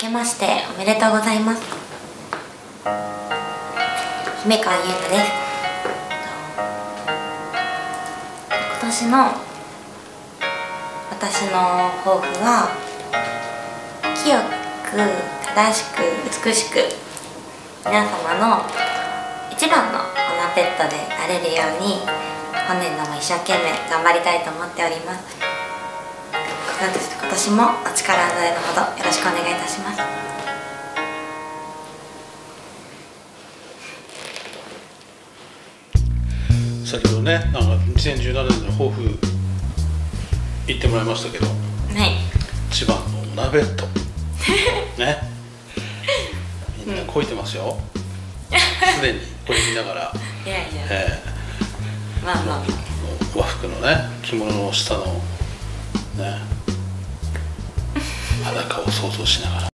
けましておめでとうございます。姫川優太です。今年の私の抱負は、清く正しく美しく皆様の一番のオナペットであれるように本年度も一生懸命頑張りたいと思っております。今年もお力添えのほどよろしくお願いいたします。 先ほどね、なんか2017年の抱負言ってもらいましたけど、はい、一番のオナペットね、みんなこいてますよ。すでにこれ見ながら、 いやいや、まあまあ和服のね、着物の下のね、裸を想像しながら。